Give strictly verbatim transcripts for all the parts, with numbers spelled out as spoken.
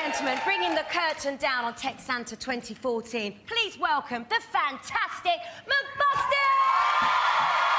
gentlemen, bringing the curtain down on Tech Santa twenty fourteen, please welcome the fantastic McBusted!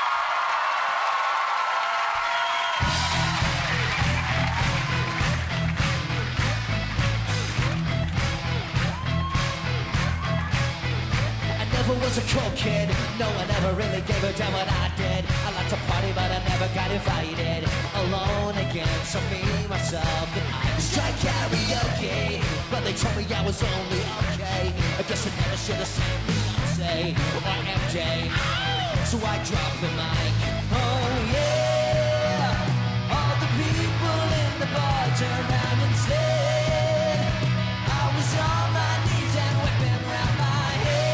I was a cool kid, no one ever really gave a damn what I did. I liked to party but I never got invited. Alone again, so me, myself and I just tried karaoke, but they told me I was only okay. I guess I never should have said Beyonce or M J, so I dropped the mic. Oh yeah, all the people in the bar turned around and said I was on my knees and whipping around my head.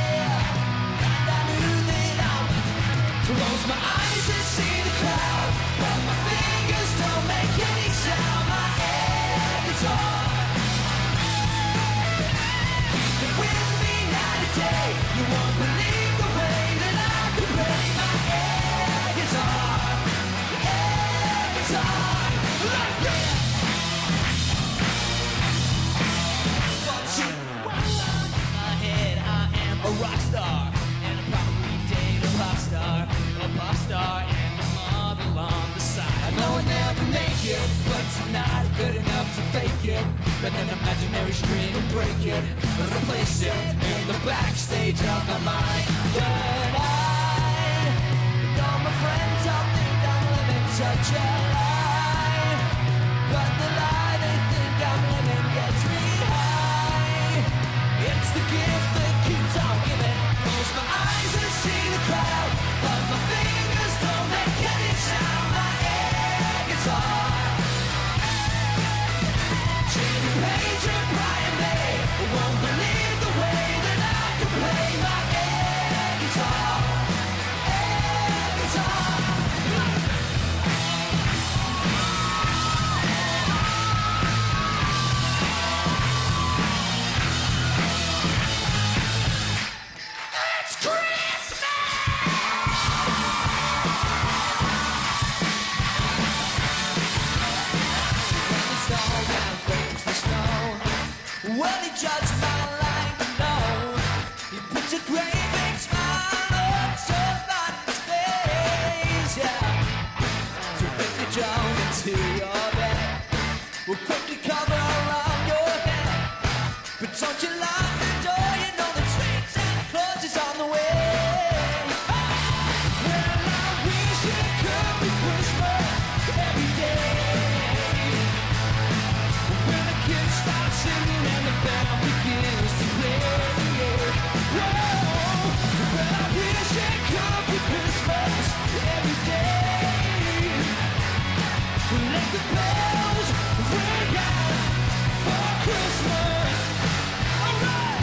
Close my eyes and see the crowd, but my fingers don't make any sound. My air guitar, keep it with me night and day. You won't believe the way that I can play my air guitar, air guitar, like this. But you in my head, I am a rock star, and I'm probably dating a pop star. A pop star and a model on the side. I know I never make it, but tonight I'm good enough to fake it. But an imaginary string and break it, replace it in the backstage of my mind. But I, and all my friends all think I'm living such a lie. But the lie they think I'm living gets me high. It's the gift that keeps on giving. Close my eyes and see the crowd, but my fingers don't make any sound. My air guitar, Jimmy Page and Brian May won't believe the way that I can play my air guitar, air guitar. It's Christmas! Well, he judged my life, no. He puts a great big smile on somebody's face, yeah. So if you jump into your bed, we'll quickly cover around your head. But don't you lock the door, you know that sweet Santa Claus is on the way. Well, I wish it could be Christmas every day. When the kids start singing and the band begins to play, whoa, well, I wish it could be Christmas every day. Let the bells ring out for Christmas. All right.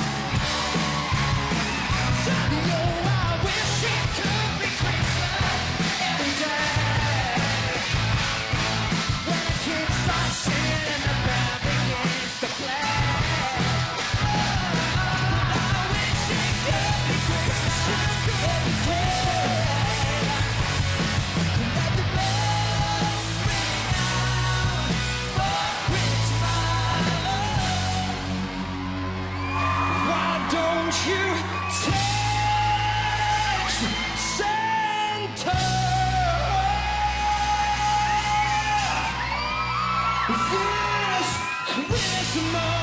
Oh, I wish it could be Christmas every day. When the kids start singing and the band begins to play. I wish it could be Christmas every day. Let the bells ring out for Christmas. Why don't you text Santa this Christmas?